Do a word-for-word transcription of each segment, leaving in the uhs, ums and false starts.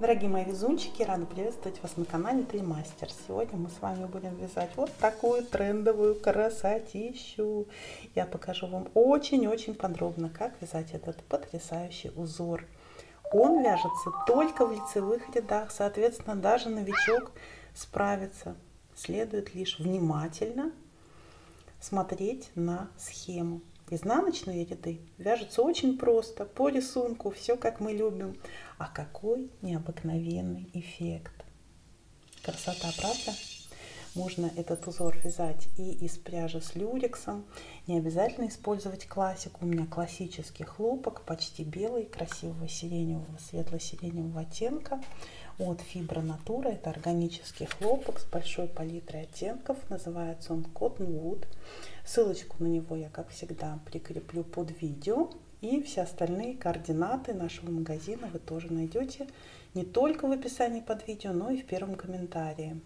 Дорогие мои вязунчики, рада приветствовать вас на канале Тельмастер. Сегодня мы с вами будем вязать вот такую трендовую красотищу. Я покажу вам очень-очень подробно, как вязать этот потрясающий узор. Он вяжется только в лицевых рядах, соответственно, даже новичок справится. Следует лишь внимательно смотреть на схему. Изнаночные ряды вяжутся очень просто, по рисунку, все как мы любим. А какой необыкновенный эффект! Красота, правда? Можно этот узор вязать и из пряжи с люрексом. Не обязательно использовать классику. У меня классический хлопок, почти белый, красивого сиреневого, светло-сиреневого оттенка от Fibra Natura. Это органический хлопок с большой палитрой оттенков. Называется он Cotton Wood. Ссылочку на него я, как всегда, прикреплю под видео. И все остальные координаты нашего магазина вы тоже найдете не только в описании под видео, но и в первом комментарии.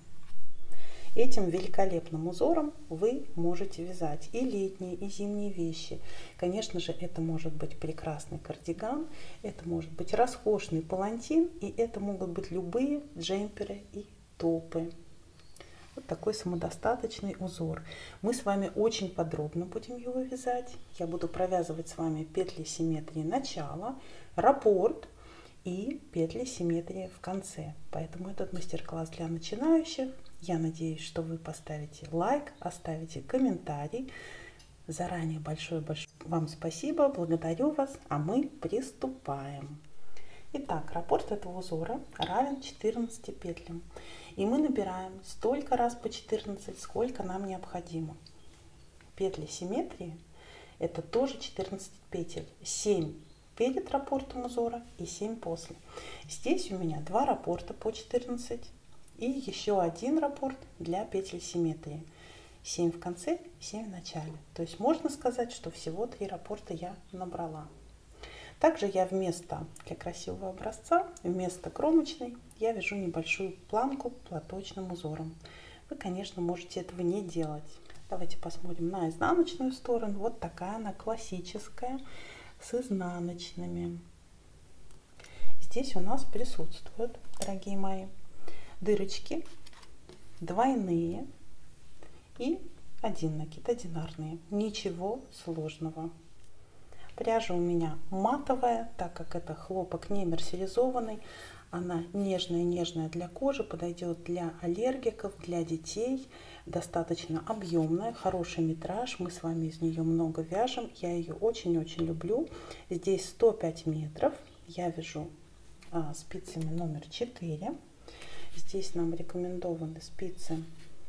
Этим великолепным узором вы можете вязать и летние, и зимние вещи. Конечно же, это может быть прекрасный кардиган, это может быть роскошный палантин, и это могут быть любые джемперы и топы. Вот такой самодостаточный узор. Мы с вами очень подробно будем его вязать. Я буду провязывать с вами петли симметрии начала, раппорт и петли симметрии в конце. Поэтому этот мастер-класс для начинающих. Я надеюсь, что вы поставите лайк, оставите комментарий. Заранее большое-большое вам спасибо, благодарю вас, а мы приступаем. Итак, раппорт этого узора равен четырнадцати петлям. И мы набираем столько раз по четырнадцать, сколько нам необходимо. Петли симметрии — это тоже четырнадцать петель. семь перед раппортом узора и семь после. Здесь у меня два раппорта по четырнадцать и еще один раппорт для петель симметрии. семь в конце, семь в начале. То есть можно сказать, что всего три раппорта я набрала. Также я вместо, для красивого образца, вместо кромочной я вяжу небольшую планку платочным узором. Вы, конечно, можете этого не делать. Давайте посмотрим на изнаночную сторону. Вот такая она классическая, с изнаночными. Здесь у нас присутствуют, дорогие мои, дырочки двойные и один накид, одинарные. Ничего сложного. Пряжа у меня матовая, так как это хлопок не мерсеризованный. Она нежная-нежная для кожи, подойдет для аллергиков, для детей. Достаточно объемная, хороший метраж. Мы с вами из нее много вяжем. Я ее очень-очень люблю. Здесь сто пять метров. Я вяжу а, спицами номер четыре. Здесь нам рекомендованы спицы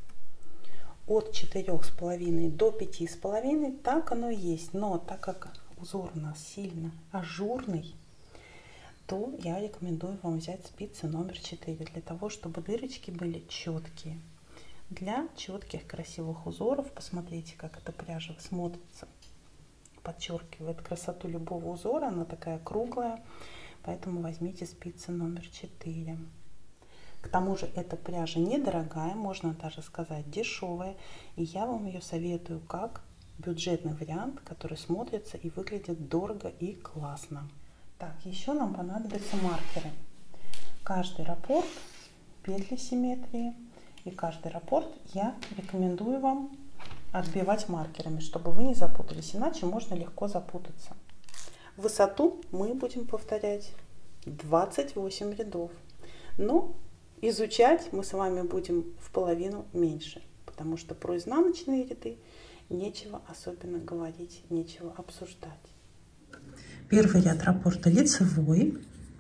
от четырёх с половиной до пяти с половиной. Так оно и есть. Но так как узор у нас сильно ажурный, то я рекомендую вам взять спицы номер четыре, для того, чтобы дырочки были четкие. Для четких красивых узоров, посмотрите, как эта пряжа смотрится, подчеркивает красоту любого узора. Она такая круглая, поэтому возьмите спицы номер четыре. К тому же эта пряжа недорогая, можно даже сказать дешевая, и я вам ее советую как бюджетный вариант, который смотрится и выглядит дорого и классно. Так, еще нам понадобятся маркеры. Каждый раппорт, петли симметрии и каждый раппорт я рекомендую вам отбивать маркерами, чтобы вы не запутались, иначе можно легко запутаться. Высоту мы будем повторять двадцать восемь рядов, но изучать мы с вами будем в половину меньше, потому что про изнаночные ряды нечего особенно говорить, нечего обсуждать. Первый ряд раппорта лицевой.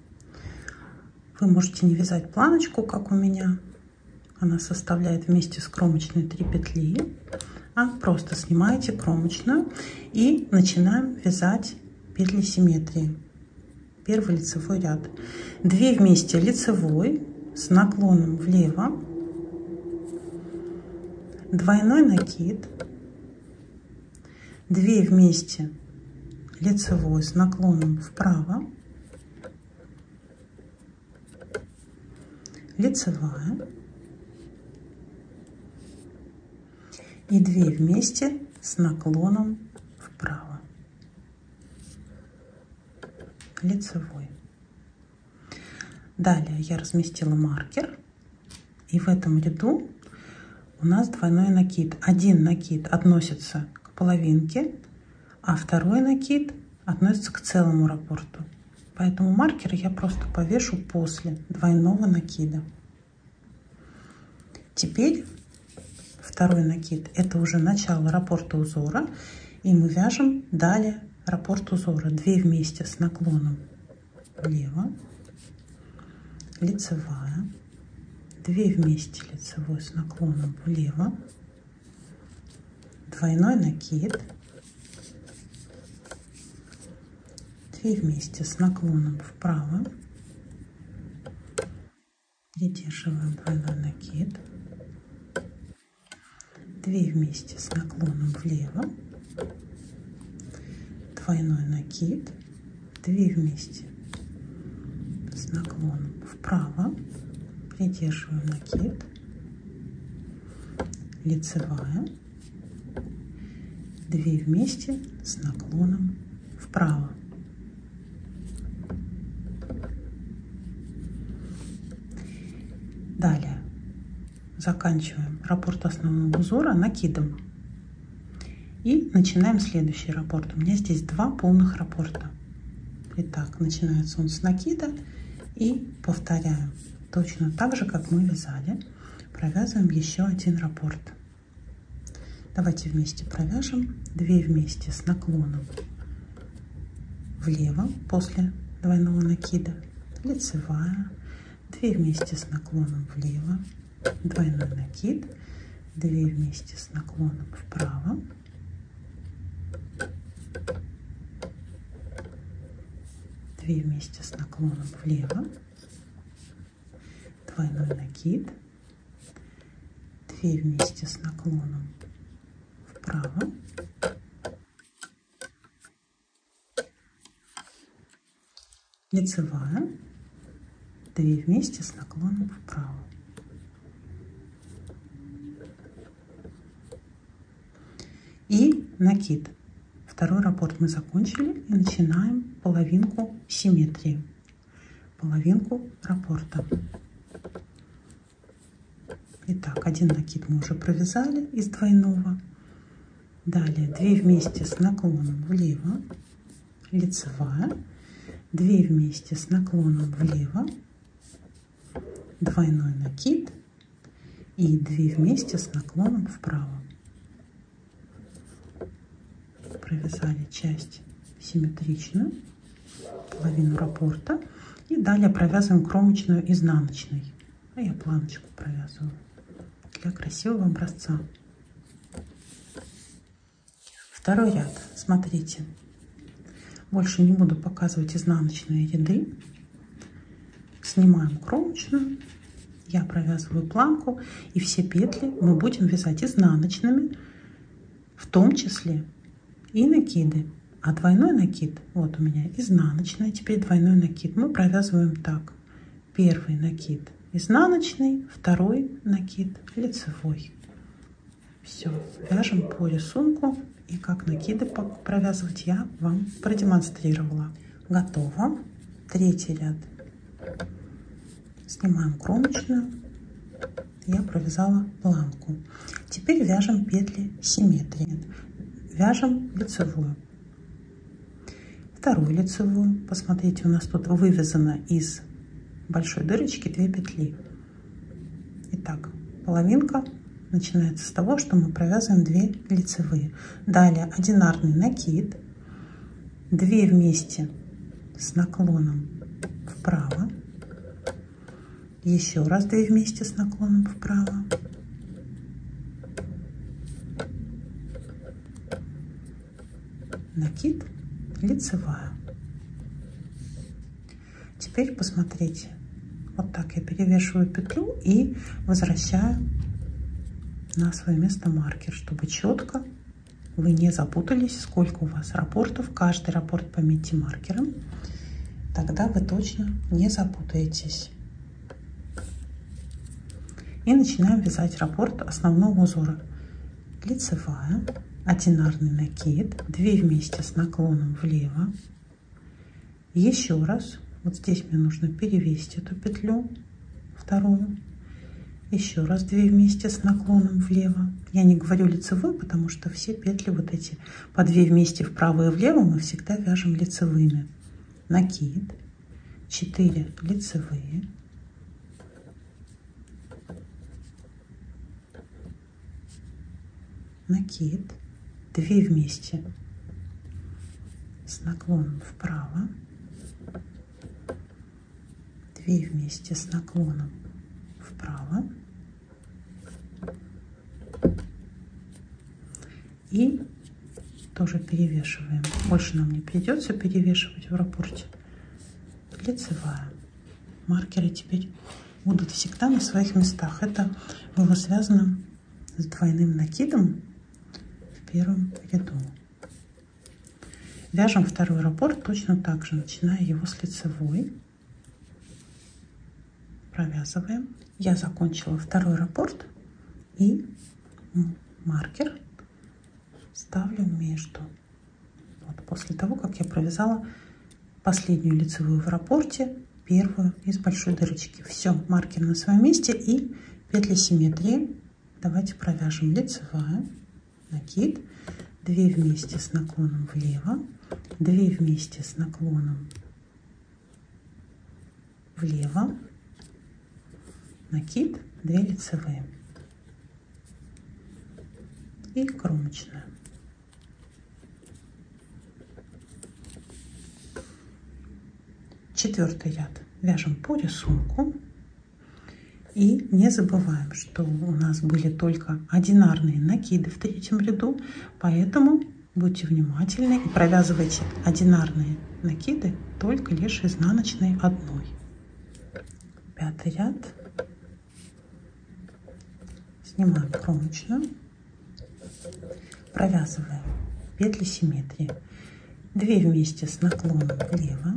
Вы можете не вязать планочку, как у меня. Она составляет вместе с кромочной три петли. А просто снимаете кромочную и начинаем вязать петли симметрии. Первый лицевой ряд. две вместе лицевой с наклоном влево. Двойной накид. две вместе лицевой с наклоном вправо, лицевая и две вместе с наклоном вправо, лицевой. Далее я разместила маркер, и в этом ряду у нас двойной накид. Один накид относится к половинке, а второй накид относится к целому раппорту. Поэтому маркер я просто повешу после двойного накида. Теперь второй накид — это уже начало раппорта узора, и мы вяжем далее раппорт узора. две вместе с наклоном влево, лицевая, две вместе лицевой с наклоном влево, двойной накид, две вместе с наклоном вправо, придерживаем двойной накид, две вместе с наклоном влево, двойной накид, две вместе с наклоном вправо, придерживаем накид, лицевая, две вместе с наклоном вправо. Далее заканчиваем раппорт основного узора накидом и начинаем следующий раппорт. У меня здесь два полных раппорта. Итак, начинается он с накида, и повторяем точно так же, как мы вязали. Провязываем еще один раппорт. Давайте вместе провяжем. две вместе с наклоном влево после двойного накида, лицевая, две вместе с наклоном влево, двойной накид, две вместе с наклоном вправо, две вместе с наклоном влево, двойной накид, две вместе с наклоном вправо, лицевая, две вместе с наклоном вправо. И накид. Второй раппорт мы закончили и начинаем половинку симметрии, половинку раппорта. Итак, один накид мы уже провязали из двойного. Далее две вместе с наклоном влево, лицевая, две вместе с наклоном влево, двойной накид и две вместе с наклоном вправо. Провязали часть симметричную, половину раппорта, и далее провязываем кромочную изнаночной. А я планочку провязываю для красивого образца. Второй ряд. Смотрите, больше не буду показывать изнаночные ряды. Снимаем кромочную, я провязываю планку, и все петли мы будем вязать изнаночными, в том числе и накиды. А двойной накид, вот у меня изнаночная, теперь двойной накид, мы провязываем так: первый накид изнаночный, второй накид лицевой. Все, вяжем по рисунку, и как накиды провязывать я вам продемонстрировала. Готово. Третий ряд. Снимаем кромочную, я провязала планку. Теперь вяжем петли симметрии. Вяжем лицевую, вторую лицевую. Посмотрите, у нас тут вывязано из большой дырочки две петли. Итак, половинка начинается с того, что мы провязываем две лицевые. Далее одинарный накид, две вместе с наклоном вправо, еще раз две вместе с наклоном вправо, накид, лицевая. Теперь посмотрите, вот так я перевешиваю петлю и возвращаю на свое место маркер, чтобы четко вы не запутались, сколько у вас раппортов. Каждый раппорт пометьте маркером, тогда вы точно не запутаетесь. И начинаем вязать раппорт основного узора. Лицевая, одинарный накид, две вместе с наклоном влево, еще раз Вот здесь мне нужно перевесить эту петлю, вторую. Еще раз две вместе с наклоном влево. Я не говорю лицевой, потому что все петли вот эти по две вместе вправо и влево мы всегда вяжем лицевыми. Накид, четыре лицевые, накид, две вместе с наклоном вправо, две вместе с наклоном вправо и тоже перевешиваем. Больше нам не придется перевешивать в раппорте. Лицевая. Маркеры теперь будут всегда на своих местах. Это было связано с двойным накидом в первом ряду. Вяжем второй раппорт точно так же, начиная его с лицевой. Провязываем. Я закончила второй раппорт и маркер ставлю между. Вот после того, как я провязала последнюю лицевую в раппорте, первую из большой дырочки. Все, маркер на своем месте и петли симметрии. Давайте провяжем. Лицевая, накид, две вместе с наклоном влево, две вместе с наклоном влево, накид, две лицевые и кромочная. Четвертый ряд вяжем по рисунку. И не забываем, что у нас были только одинарные накиды в третьем ряду, поэтому будьте внимательны и провязывайте одинарные накиды только лишь изнаночной одной. Пятый ряд. Снимаем кромочную, провязываем петли симметрии, две вместе с наклоном влево,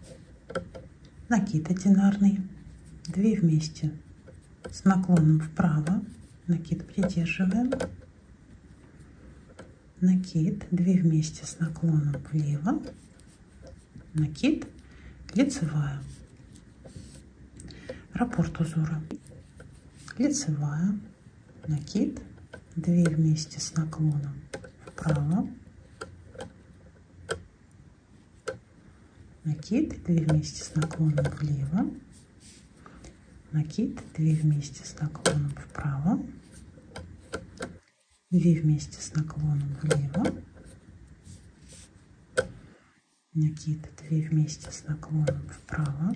накид одинарный, две вместе с наклоном вправо, накид придерживаем, накид, две вместе с наклоном влево, накид, лицевая, раппорт узора, лицевая, накид, две вместе с наклоном вправо, накид, две вместе с наклоном влево, накид, две вместе с наклоном вправо, две вместе с наклоном влево, накид, две вместе с наклоном вправо,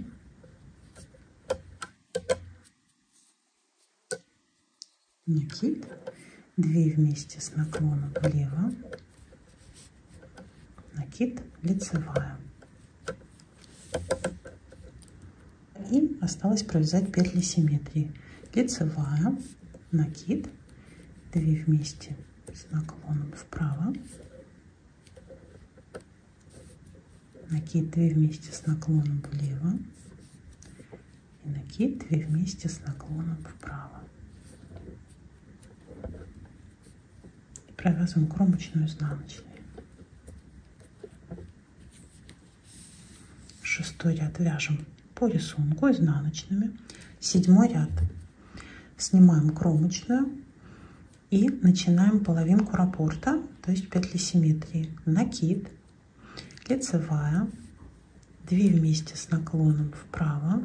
накид, две вместе с наклоном влево, накид, лицевая. И осталось провязать петли симметрии. Лицевая, накид, две вместе с наклоном вправо, накид, две вместе с наклоном влево и накид, две вместе с наклоном вправо. И провязываем кромочную изнаночную. Шестой ряд вяжем по рисунку изнаночными. Седьмой ряд снимаем кромочную и начинаем половинку раппорта, то есть петли симметрии. Накид, лицевая, две вместе с наклоном вправо,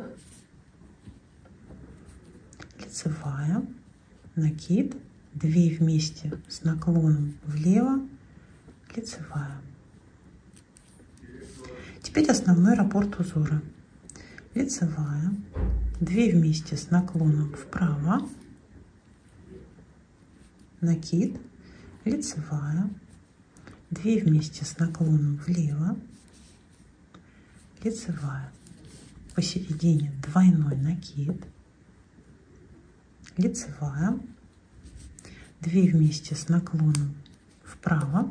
лицевая, накид, две вместе с наклоном влево, лицевая. Теперь основной раппорт узора. Лицевая, две вместе с наклоном вправо, накид, лицевая, две вместе с наклоном влево, лицевая, посередине двойной накид, лицевая, две вместе с наклоном вправо,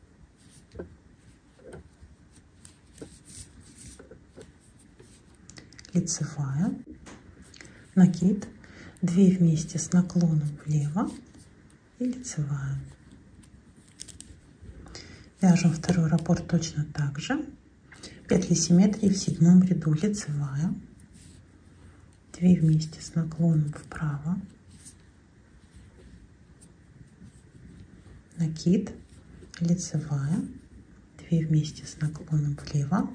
лицевая, накид, две вместе с наклоном влево и лицевая. Вяжем второй раппорт точно так же. Петли симметрии в седьмом ряду. Лицевая, две вместе с наклоном вправо, накид, лицевая, две вместе с наклоном влево,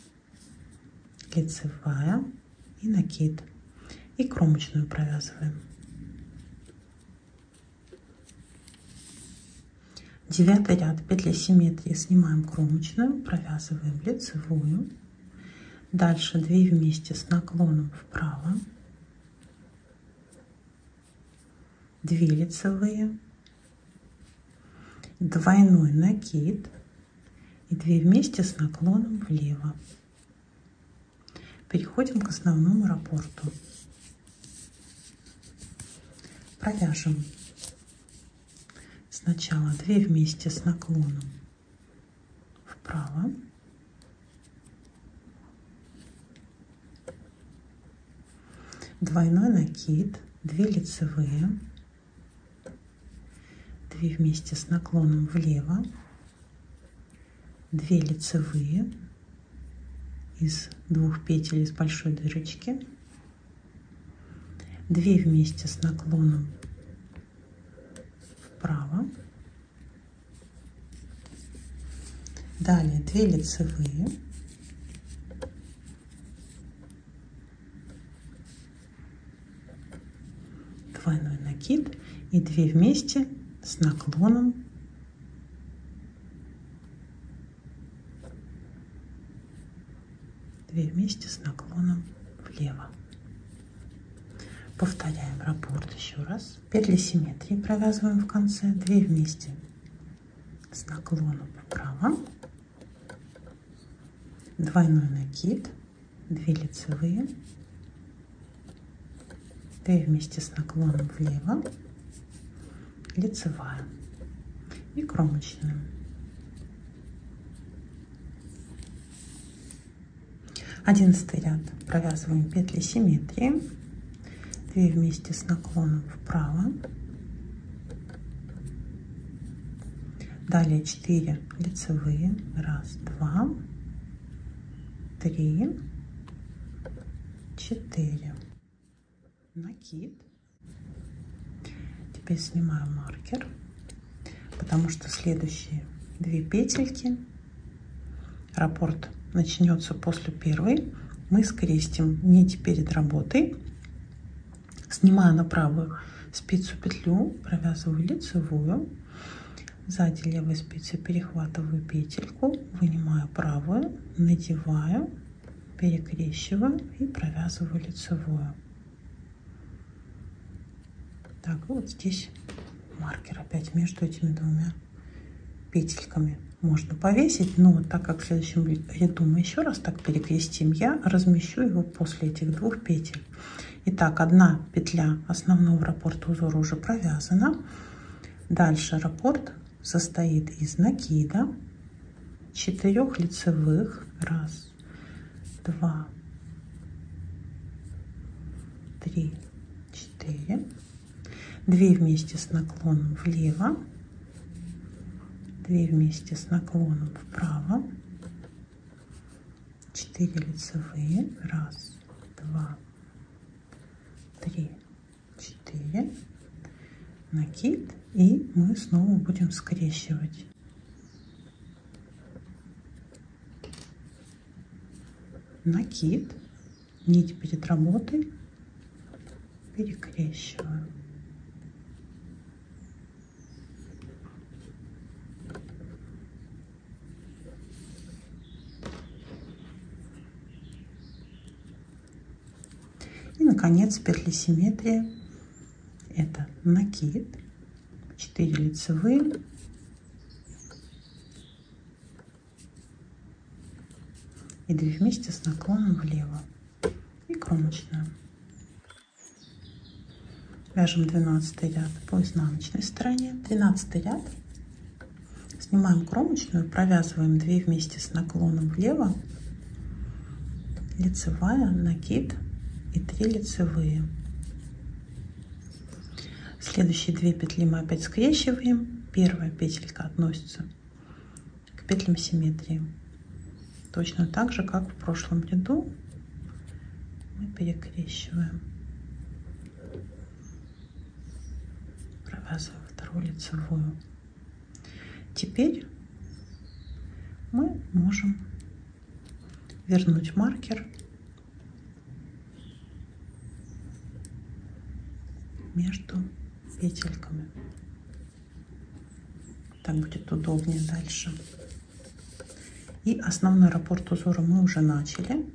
лицевая и накид, и кромочную провязываем. Девятый ряд, петли симметрии, снимаем кромочную, провязываем лицевую, дальше две вместе с наклоном вправо, две лицевые, двойной накид и две вместе с наклоном влево. Переходим к основному раппорту. Провяжем сначала две вместе с наклоном вправо, двойной накид, две лицевые, две вместе с наклоном влево, две лицевые из двух петель из большой дырочки, две вместе с наклоном вправо, далее две лицевые, двойной накид и две вместе с наклоном две вместе с наклоном влево. Повторяем раппорт еще раз. Петли симметрии провязываем в конце, две вместе с наклоном вправо, двойной накид, две лицевые, две вместе с наклоном влево, лицевая и кромочная. Одиннадцатый ряд, провязываем петли симметрии, две вместе с наклоном вправо, далее четыре лицевые, раз, два, три, четыре, накид. Теперь снимаю маркер, потому что следующие две петельки, раппорт начнется после первой, мы скрестим нить перед работой, снимаю на правую спицу петлю, провязываю лицевую, сзади левой спицы перехватываю петельку, вынимаю правую, надеваю, перекрещиваю и провязываю лицевую. Так, вот здесь маркер опять между этими двумя петельками можно повесить, но так как в следующем ряду мы еще раз так перекрестим, я размещу его после этих двух петель. Итак, одна петля основного раппорта узора уже провязана. Дальше раппорт состоит из накида, четырех лицевых, раз, два, три, четыре, две вместе с наклоном влево, две вместе с наклоном вправо, четыре лицевые, раз, два, три, четыре, накид, и мы снова будем скрещивать. Накид, нить перед работой, перекрещиваю. И, наконец, петли симметрии. Это накид, четыре лицевые, и две вместе с наклоном влево, и кромочная. Вяжем двенадцатый ряд по изнаночной стороне. тринадцатый ряд. Снимаем кромочную, провязываем две вместе с наклоном влево, лицевая, накид и три лицевые. Следующие две петли мы опять скрещиваем. Первая петелька относится к петлям симметрии. Точно так же, как в прошлом ряду, мы перекрещиваем, провязываем вторую лицевую. Теперь мы можем вернуть маркер между петельками. Так будет удобнее дальше. И основной раппорт узора мы уже начали.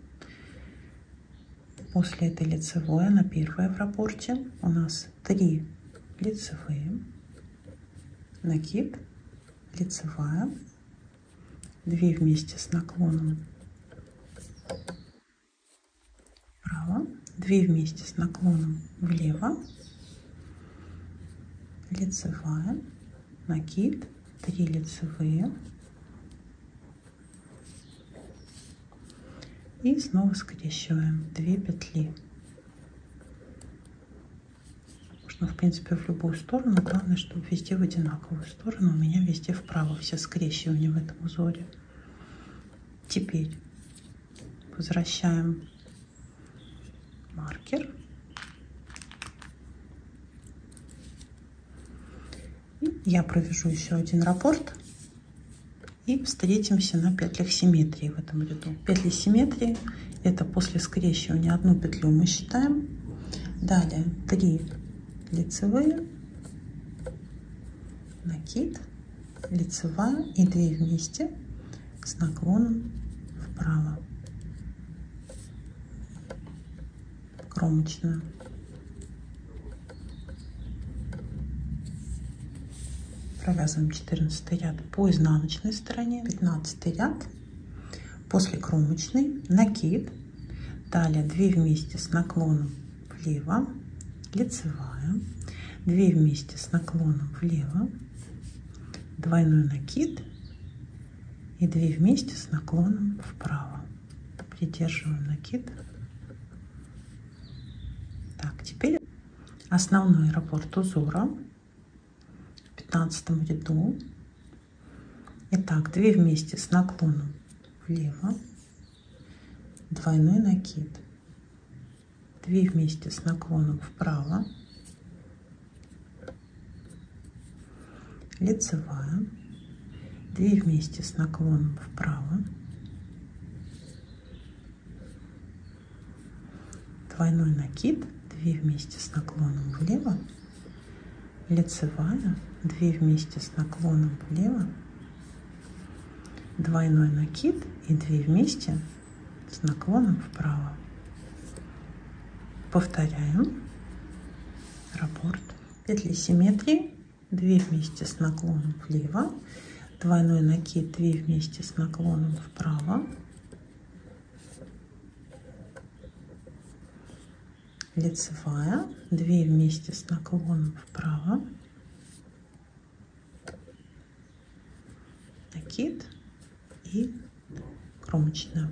После этой лицевой, она первая в раппорте, у нас три лицевые, накид, лицевая, две вместе с наклоном вправо, две вместе с наклоном влево, лицевая, накид, три лицевые и снова скрещиваем две петли. Можно, в принципе, в любую сторону, главное, чтобы везде в одинаковую сторону. У меня везде вправо все скрещивания в этом узоре. Теперь возвращаем маркер и я провяжу еще один раппорт и встретимся на петлях симметрии в этом ряду. Петли симметрии — это после скрещивания одну петлю мы считаем, далее три лицевые, накид, лицевая и две вместе с наклоном вправо, кромочную. Провязываем четырнадцатый ряд по изнаночной стороне, пятнадцатый ряд после кромочной, накид, далее две вместе с наклоном влево, лицевая, две вместе с наклоном влево, двойной накид и две вместе с наклоном вправо. Придерживаем накид. Так, теперь основной раппорт узора в пятнадцатом ряду. Итак, две вместе с наклоном влево, двойной накид, две вместе с наклоном вправо, лицевая, две вместе с наклоном вправо, двойной накид, две вместе с наклоном влево, лицевая, две вместе с наклоном влево, двойной накид и две вместе с наклоном вправо. Повторяем раппорт. Петли симметрии, две вместе с наклоном влево, двойной накид, две вместе с наклоном вправо, лицевая, две вместе с наклоном вправо, накид и кромочная.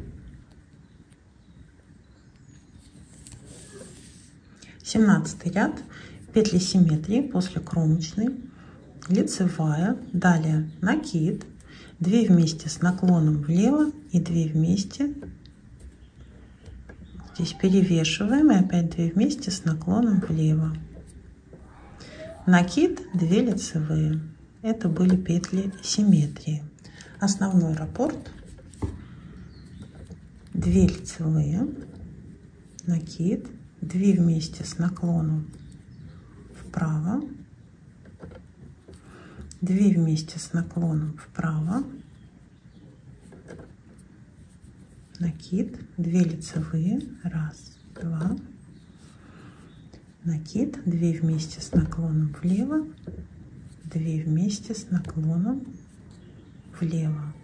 семнадцатый ряд, петли симметрии после кромочной, лицевая, далее накид, две вместе с наклоном влево и две вместе, здесь перевешиваем и опять две вместе с наклоном влево, накид, две лицевые. Это были петли симметрии. Основной раппорт, две лицевые, накид, две вместе с наклоном вправо, две вместе с наклоном вправо, накид, две лицевые, раз, два, накид, две вместе с наклоном влево, две вместе с наклоном влево,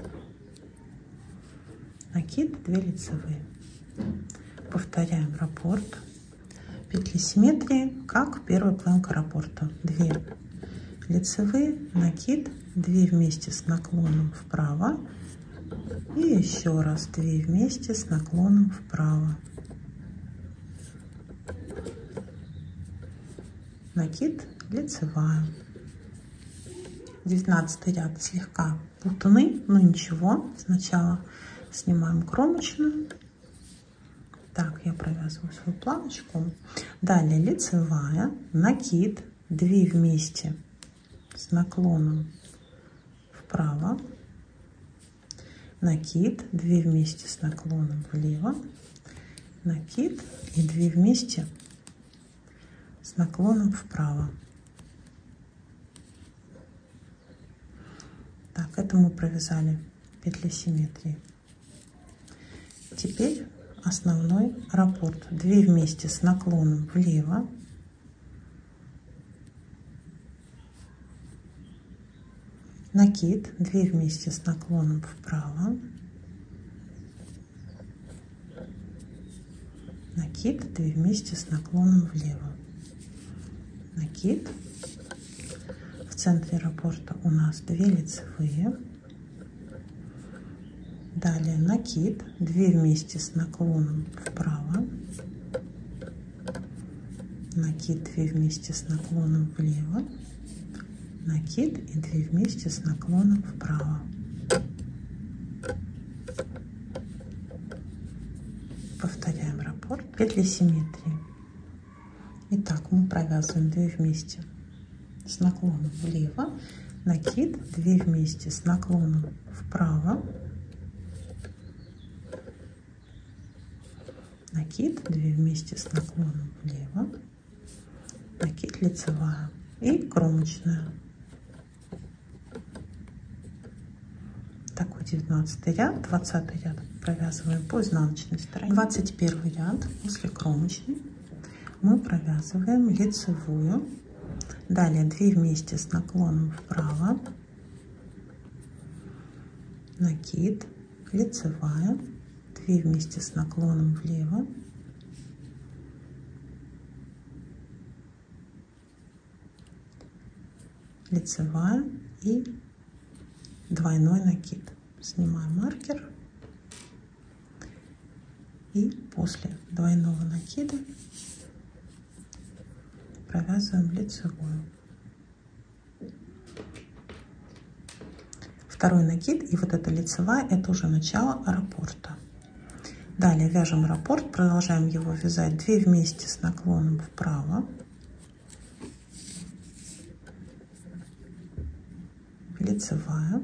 накид, две лицевые. Повторяем раппорт. Петли симметрии, как первая планка раппорта. две лицевые, накид, две вместе с наклоном вправо и еще раз две вместе с наклоном вправо, накид, лицевая. девятнадцатый ряд слегка путанный, но ничего. Сначала снимаем кромочную. Так, я провязываю свою планочку. Далее лицевая, накид, две вместе с наклоном вправо, накид, две вместе с наклоном влево, накид и две вместе с наклоном вправо. Так, это мы провязали петли симметрии. Теперь основной раппорт. две вместе с наклоном влево, накид, две вместе с наклоном вправо, накид, две вместе с наклоном влево, накид. В центре раппорта у нас две лицевые. Далее накид, две вместе с наклоном вправо, накид, две вместе с наклоном влево, накид и две вместе с наклоном вправо. Повторяем раппорт, петли симметрии. Итак, мы провязываем две вместе с наклоном влево, накид, две вместе с наклоном вправо, накид, две вместе с наклоном влево, накид, лицевая и кромочная. Такой девятнадцатый ряд. Двадцатый ряд провязываем по изнаночной стороне. двадцать первый ряд после кромочной мы провязываем лицевую. Далее две вместе с наклоном вправо, накид, лицевая, две вместе с наклоном влево, лицевая и двойной накид. Снимаем маркер и после двойного накида провязываем лицевую. Второй накид и вот эта лицевая — это уже начало раппорта. Далее вяжем раппорт, продолжаем его вязать две вместе с наклоном вправо, лицевая,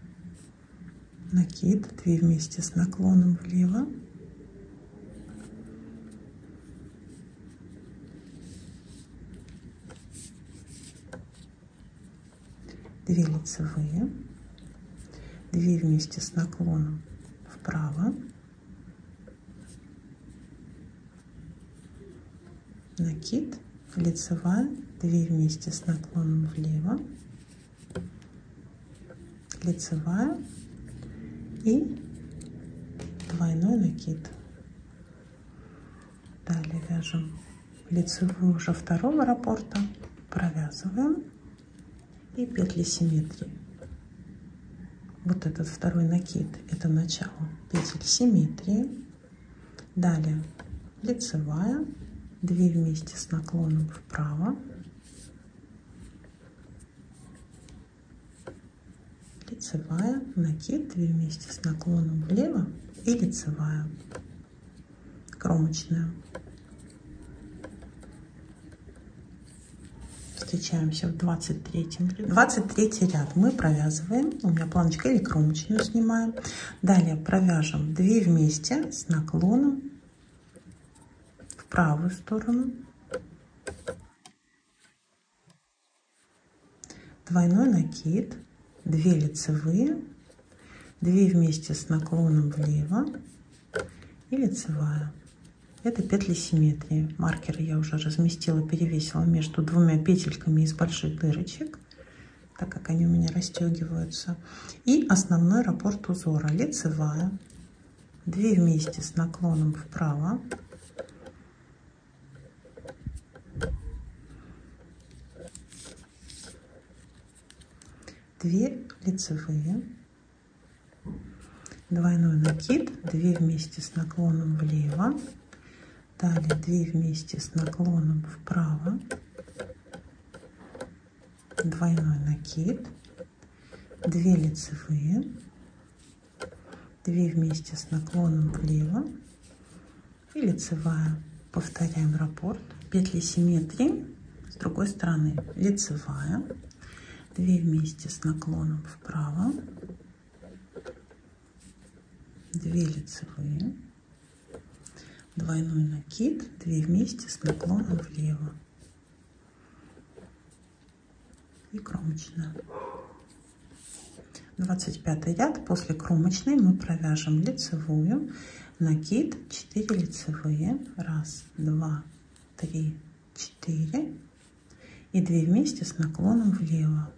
накид, две вместе с наклоном влево, две лицевые, две вместе с наклоном вправо, накид, лицевая, две вместе с наклоном влево, лицевая и двойной накид. Далее вяжем лицевую уже второго раппорта, провязываем и петли симметрии. Вот этот второй накид — это начало петель симметрии. Далее лицевая, две вместе с наклоном вправо, лицевая, накид, две вместе с наклоном влево и лицевая, кромочная. Встречаемся в двадцать третьем ряду. двадцать третий ряд мы провязываем, у меня планочка или кромочную снимаем. Далее провяжем две вместе с наклоном в правую сторону, двойной накид, две лицевые, две вместе с наклоном влево и лицевая. Это петли симметрии. Маркеры я уже разместила, перевесила между двумя петельками из больших дырочек, так как они у меня расстегиваются. И основной раппорт узора. Лицевая, две вместе с наклоном вправо, две лицевые, двойной накид, две вместе с наклоном влево, далее две вместе с наклоном вправо, двойной накид, две лицевые, две вместе с наклоном влево и лицевая. Повторяем раппорт. Петли симметрии с другой стороны. Лицевая, две вместе с наклоном вправо, две лицевые, двойной накид, две вместе с наклоном влево и кромочная. двадцать пятый ряд. После кромочной мы провяжем лицевую, накид, четыре лицевые, раз, два, три, четыре и две вместе с наклоном влево.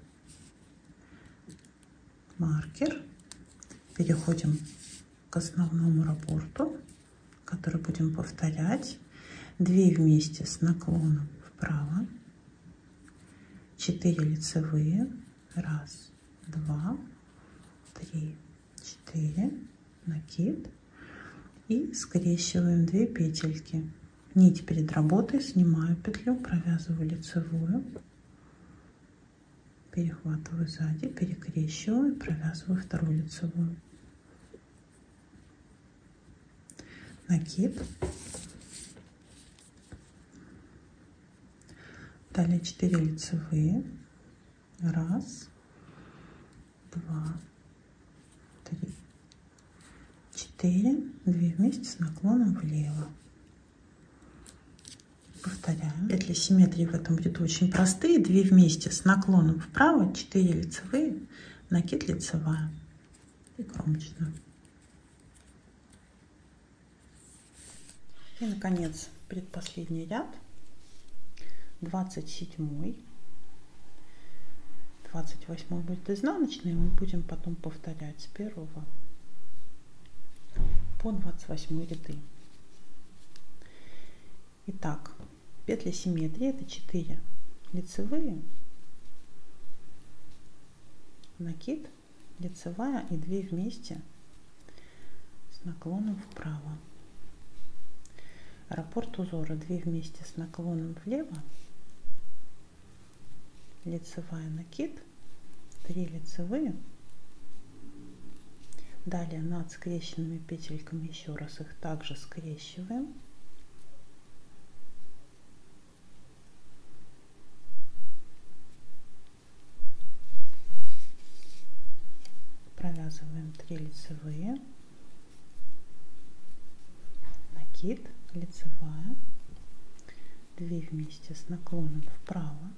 Маркер. Переходим к основному раппорту, который будем повторять. две вместе с наклоном вправо, четыре лицевые, раз, два, три, четыре, накид и скрещиваем две петельки. Нить перед работой, снимаю петлю, провязываю лицевую, перехватываю сзади, перекрещиваю, провязываю вторую лицевую, накид, далее четыре лицевые, раз, два, три, четыре, две вместе с наклоном влево. Повторяем. Петли симметрии в этом ряду очень простые. две вместе с наклоном вправо, четыре лицевые, накид, лицевая и кромочная. И наконец предпоследний ряд, двадцать седьмой. двадцать восьмой будет изнаночный, мы будем потом повторять с первого по двадцать восьмой ряды. Итак, петли симметрии это четыре лицевые, накид, лицевая и две вместе с наклоном вправо. Раппорт узора две вместе с наклоном влево, лицевая, накид, три лицевые, далее над скрещенными петельками еще раз их также скрещиваем, провязываем три лицевые, накид, лицевая, две вместе с наклоном вправо,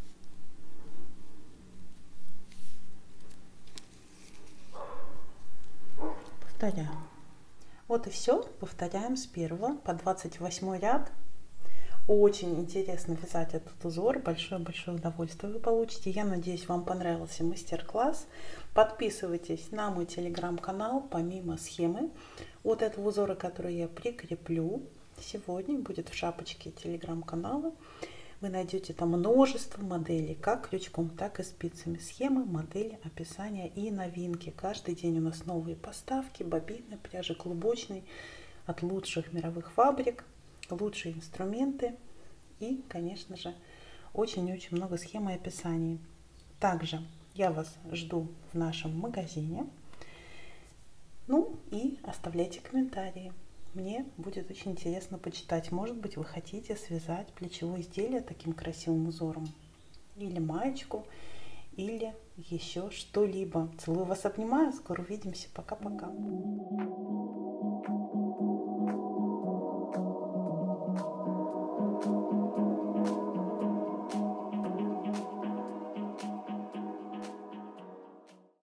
повторяем. Вот и все. Повторяем с первого по двадцать восьмой ряд. Очень интересно вязать этот узор. Большое-большое удовольствие вы получите. Я надеюсь, вам понравился мастер-класс. Подписывайтесь на мой телеграм-канал. Помимо схемы вот этого узора, который я прикреплю сегодня, будет в шапочке телеграм-канала. Вы найдете там множество моделей, как крючком, так и спицами. Схемы, модели, описания и новинки. Каждый день у нас новые поставки, бобины, пряжи клубочной от лучших мировых фабрик, лучшие инструменты и, конечно же, очень-очень много схем и описаний. Также я вас жду в нашем магазине. Ну и оставляйте комментарии. Мне будет очень интересно почитать. Может быть, вы хотите связать плечевое изделие таким красивым узором. Или маечку, или еще что-либо. Целую вас, обнимаю. Скоро увидимся. Пока-пока.